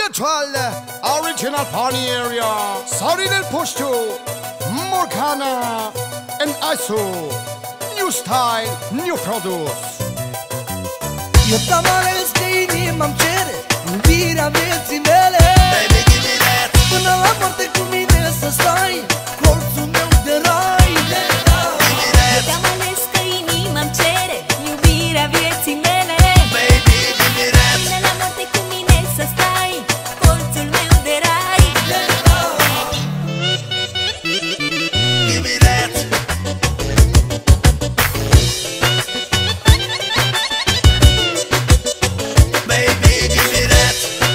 Spiritual, original Pony area, Sorry del Pushtu, Morgana, and ISO. New style, new produce. Eu t-am ales că inima-mi cere iubirea vieții mele. Baby, give me that. Până la moarte cu mine să stai, colțul meu de rai. Eu te-am ales că inima-mi cere iubirea vieții mele. Baby, give me that. Până la moarte cu mine să stai, colțul meu de rai. Give me that. Baby, give me that.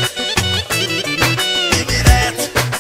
Give me that.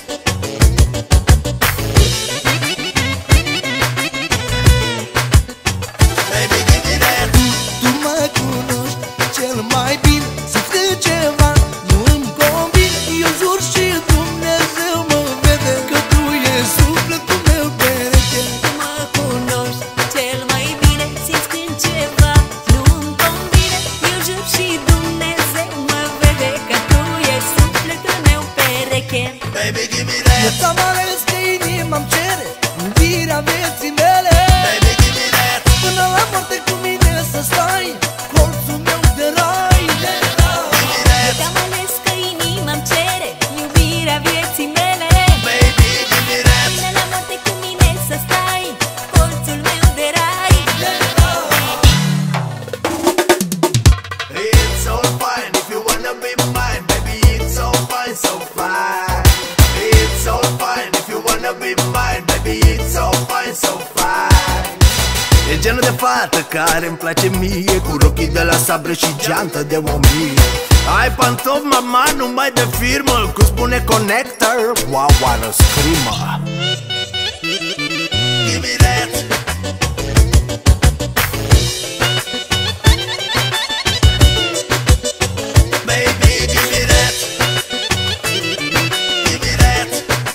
Baby, give me that. Tu mă cunoști cel mai bine, simți că ceva nu îmi convine. Eu jur și Dumnezeu mă vede că tu ești sufletul meu pereche. Tu mă cunoști cel mai bine, simți când ceva nu-mi convine. Eu jur și Dumnezeu mă vede că tu ești sufletul meu pereche. Baby, give me Eu that. ți-am ales că inima-mi cere iubirea vieții mele. Baby, give me that. Până la moarte cu mine să stai, colțul meu de rai. Eu te-am ales că inima-mi cere iubirea vieții mele. Baby, give me that. Până la moarte cu mine să stai, colțul meu de rai. It's all fine if you wanna be mine, baby. It's all fine, so fine. It's all fine if you wanna be mine, baby. It's all fine, so fine. E genul de fată care îmi place mie, cu rochii de la sabre și geantă de 1000. Ai pantofi, mama, numai de firmă, cu spune connector, wow, what a screamer. Give me that. Baby, give me that. Give me that.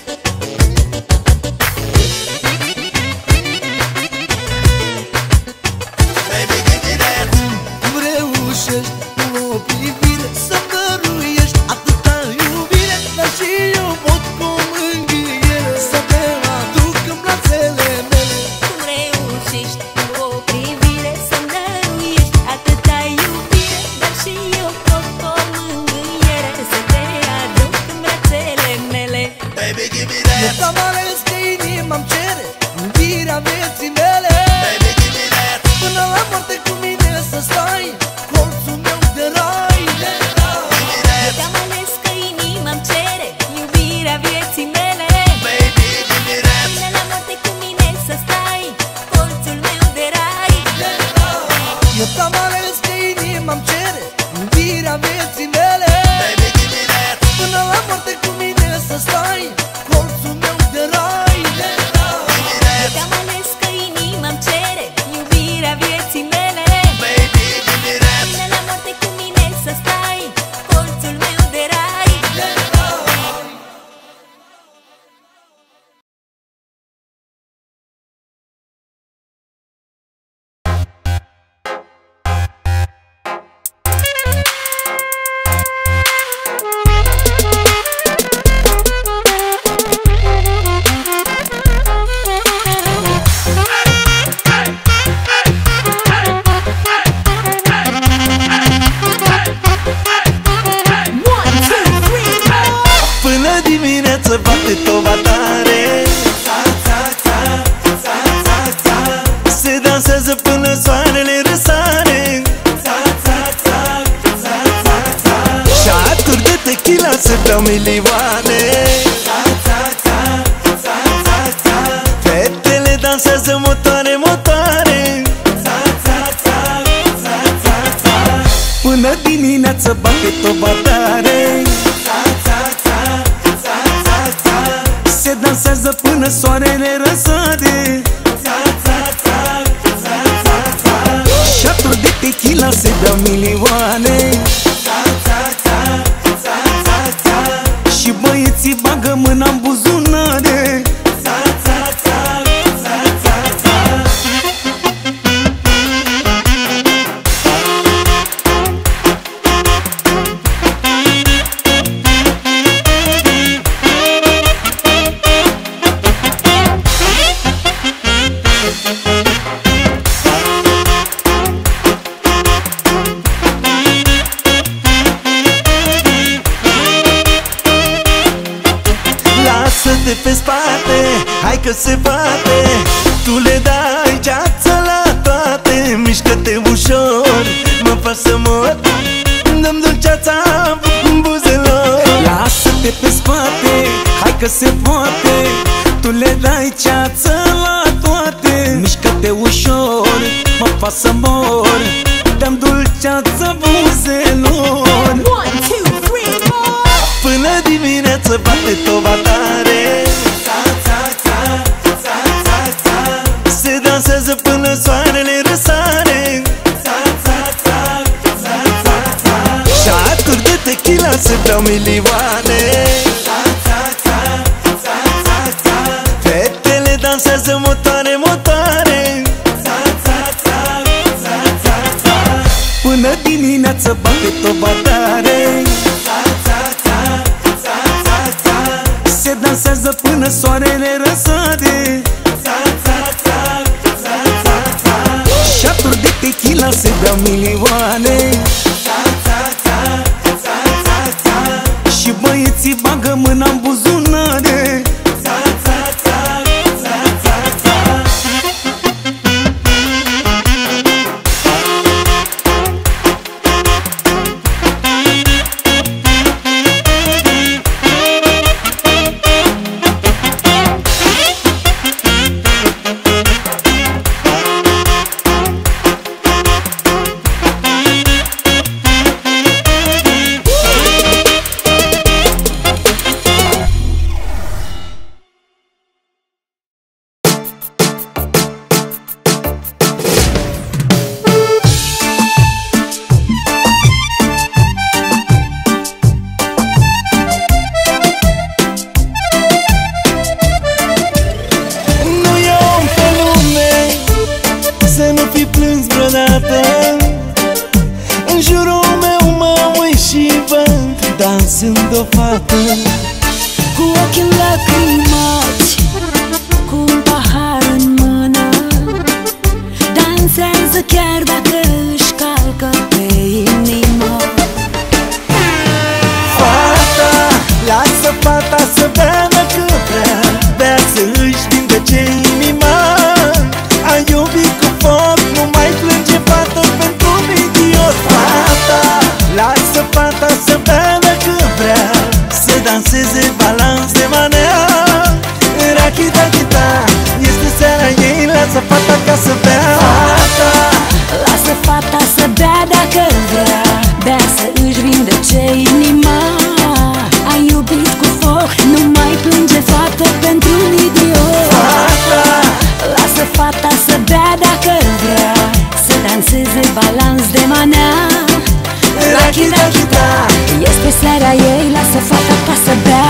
Baby, give me that. Cum reușești cu o privire să-mi dăruiești atâta iubire, dar și eu pot cu o mângâiere să te aduc în brațele mele. Cum reușești cu o privire să-mi dăruiești atâta iubire, dar și eu pot cu o mângâiere să te aduc în brațele mele. Baby, give me Eu that. ți-am ales că inima-mi cere iubirea vieții mele. Baby, give me that. Până la moarte cu mine să stai, colțul meu de rai. Eu te-am ales că inima-mi cere iubirea vieții mele. Baby, give me that. Până la moarte cu mine să stai, colțul meu de rai. Eu ți-am ales că inima-mi cere iubirea vieții mele. Baby, give me that. Până la moarte cu mine să stai, colțul meu de rai. Eu te-am ales că inima-mi cere iubirea vieții mele. Baby, give me that. Până la moarte cu mine să stai, colțul meu de rai. Până dimineață bate toba tare, se dansează până soarele răsare, șaturi de tequila se beau milioane, fetele dansează motoare, motoare. Până dimineață bate toba tare, se dansează până soarele răsare, șaturi de tequila se beau milioane, și băieții bagă mâna în buzunare. Lasă-te pe spate, hai că se poate. Tu le dai ceață la toate. Mișcă-te ușor, mă faci să mor. Dăm dulceața buzelor. Lasă-te pe spate, hai că se poate. Tu le dai ceață la toate. Mișcă-te ușor, mă fac să mor. Dăm dulceață buzelor. 1, 2, 3, 4. Până dimineață bate toba tare. Se dansează până soarele răsare. Șaturi de tequila se beau milioane. Fetele dansează motoare, motoare. Până dimineață bate toba tare. Se dansează până soarele răsare. Șaturi de tequila se beau milioane. Și băieții bagă mâna în buzunare. În jurul meu mă uit și văd dansând o fată cu ochii lacrimați, cu un pahar în mână. Dansează chiar dacă își calcă pe inimă. Fata, lasă fata să bea dacă vrea. Bea să își vindece inima. Ai iubit cu foc, nu mai plânge fată pentru un idiot. Fata, lasă fata să bea dacă vrea. Să danseze balans de manea. Rachita-chita, este seara ei, lasă fata ca să bea. Fata, lasă fata să bea dacă vrea. Bea să își vindece inima. Ai iubit cu foc, nu mai plânge fată pentru un idiot. Fata, lasă fata să bea dacă vrea. Să danseze balans de manea. Rachita-chita, este seara ei, lasă fata ca să bea.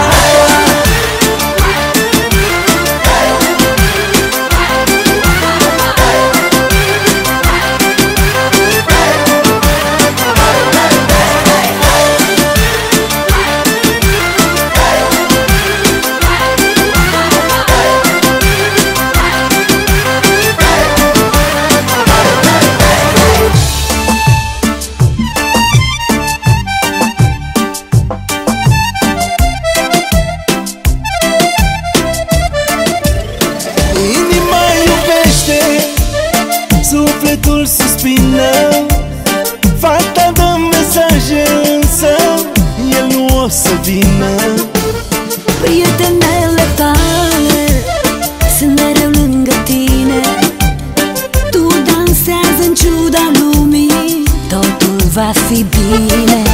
sufletul suspină. Fata dă mesaje însă el nu o să vină. Prietenele tale sunt mereu lângă tine. Tu dansează în ciuda lumii, totul va fi bine.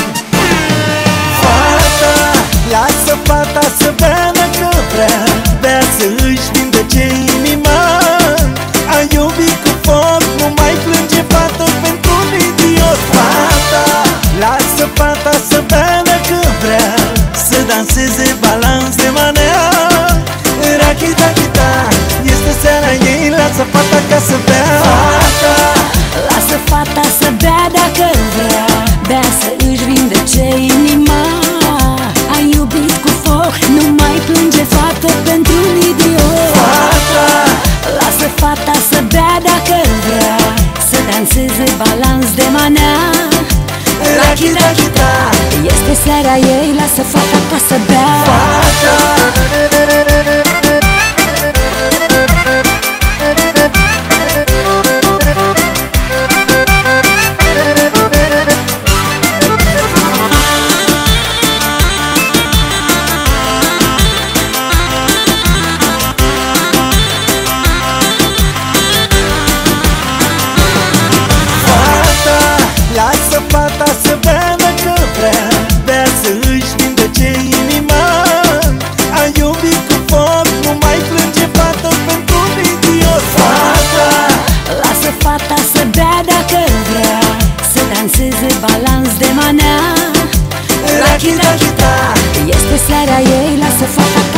Fata, lasă fata să bea dacă vrea. Bea să își vindece inima. Ai iubit cu foc, nu mai plânge fată pentru un idiot. Fata, lasă fata să bea dacă vrea. Să danseze balans de manea. Rachita-chita, este seara ei, lasă fata ca să bea. Fata, lasă fata să bea dacă vrea. Bea să își vindece inima. Ai iubit cu foc, nu mai plânge fată pentru un idiot. Fata, lasă fata să bea dacă vrea. Să danseze balans de manea. Rachita-chita, este seara ei, lasă fata ca să bea. Fata, chita, chita. Este seara ei, lasă fata